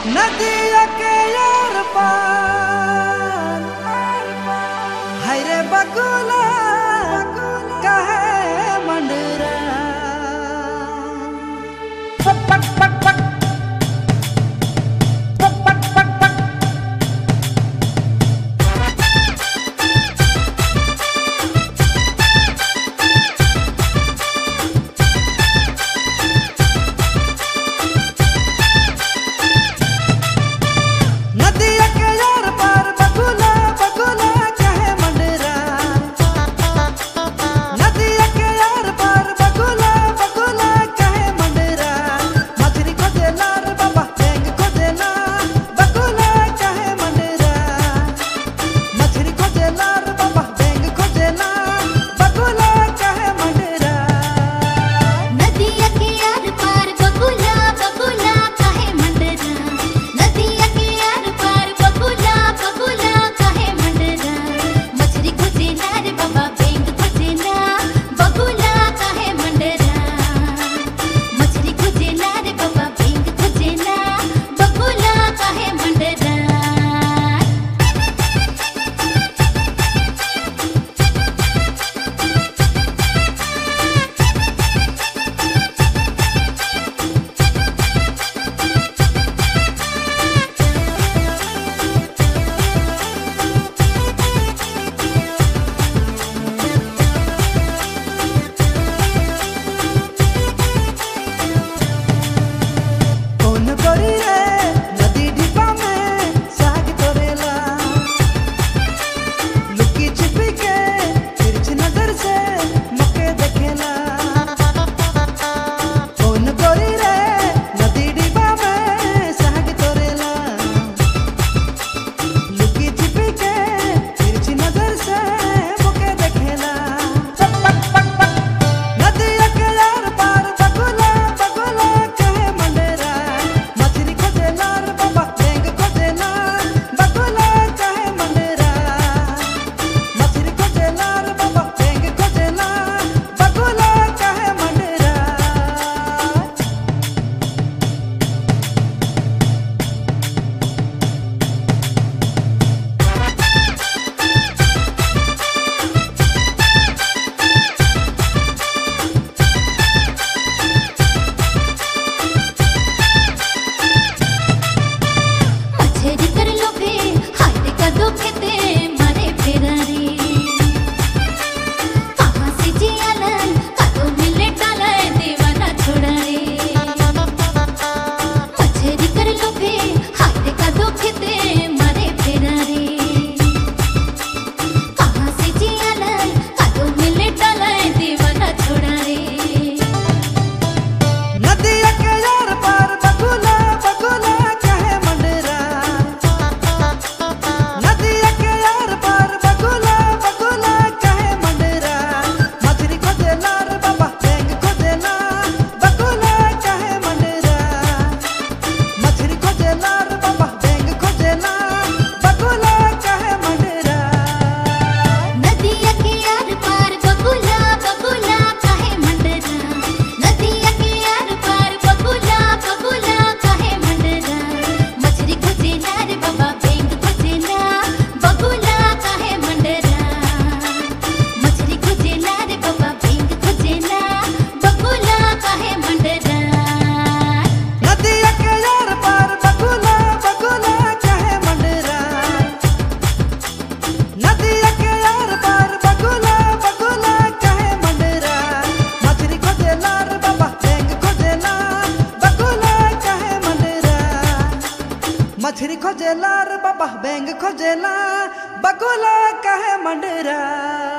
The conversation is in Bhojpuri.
नदिया के यार पार हाय रे बकुला कहे मंडरा पक पक पक पक पक पक पक पक नदिया के यार पार बकुला बकुला कहे मंडरा नदिया के यार पार बकुला बकुला कहे मंडरा मछली खोजेला रे बाबा बेंग खोजेला बकुला कहे मंडरा मछली खोजेला रे बाबा बेंग खोजेला बकुला कहे मंडरा नदिया के यार पार बकुला बकुला कहे मंडरा नदिया के यार पार बकुला बकुला कहे मंडरा मछली खोजेला रे बाबा बेंग खोजेला बकुला कहे मंडरा मछली खोजेला रे बाबा बेंग खोजेला बकुला कहे मंडरा कौन गोरी रे नदी ढिपा में साग तोरेला लुकी छिपी के तिरछी नजर से मौके देखेला कौन गोरी रे नदी ढिपा में साग तोरेला लुकी छिपी के तिरछी नजर से मौके देखेला पक पक पक पक नदिया के यार पार बकुला बकुला कहे मंडरा मछली खोजेला रे बाबा बेंग खोजेला बकुला कहे मंडरा मछली खोजेला रे बाबा बेंग खोजेला बकुला कहे मंडरा मछली कर लो फे हाथ का दुखे ते मारे फेरारे कहाँ से जियालन कातो मिले डाले दीवाना छोड़ा रे मछली कर लो फे हाथ का दुखे ते मारे फेरारे कहाँ से जियालन कातो मिले डाले दीवाना छोड़ा रे नदिया के यार पार बकुला बकुला कहे मंडरा नदिया के यार पार बकुला बकुला कहे मंडरा मछली खोजेला रे बाबा बेंग खोजेला बकुला कहे मंडरा मछली खोजेला रे बाबा बेंग खोजेला बकुला कहे मंडरा नदिया के यार पार बकुला बकुला कहे मंडरा नदिया के यार पार बकुला बकुला कहे मंडरा मछली खोजेला रे बाबा बेंग खोजेला बकुला कहे मंडरा मछली खोजेला रे बाबा बेंग खोजेला बकुला कहे मंडरा नदिया के यार पार बकुला बकुला कहे मंडरा नदिया के यार पार बकुला बकुला कहे मंडरा मछली खोजेला रे बाबा बेंग खोजेला बकुला कहे मंडरा मछली खोजेला रे बाबा बेंग खोजेला बकुला कहे मंडरा।